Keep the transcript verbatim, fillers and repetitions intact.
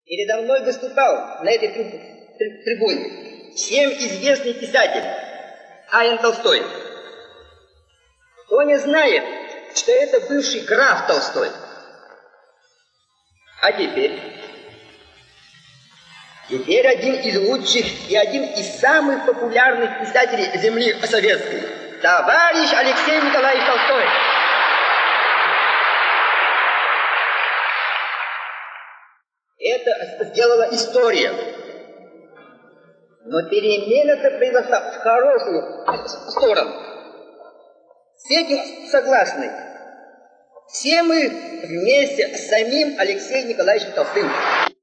Передо мной выступал на этой трибуне всем известный писатель А Н Толстой. Кто не знает, что это бывший граф Толстой? А теперь? Теперь один из лучших и один из самых популярных писателей земли советской. Товарищ Алексей Николаевич Толстой. Это сделала история. Но перемена-то произошла в хорошую сторону. С этим согласны все мы вместе с самим Алексеем Николаевичем Толстым.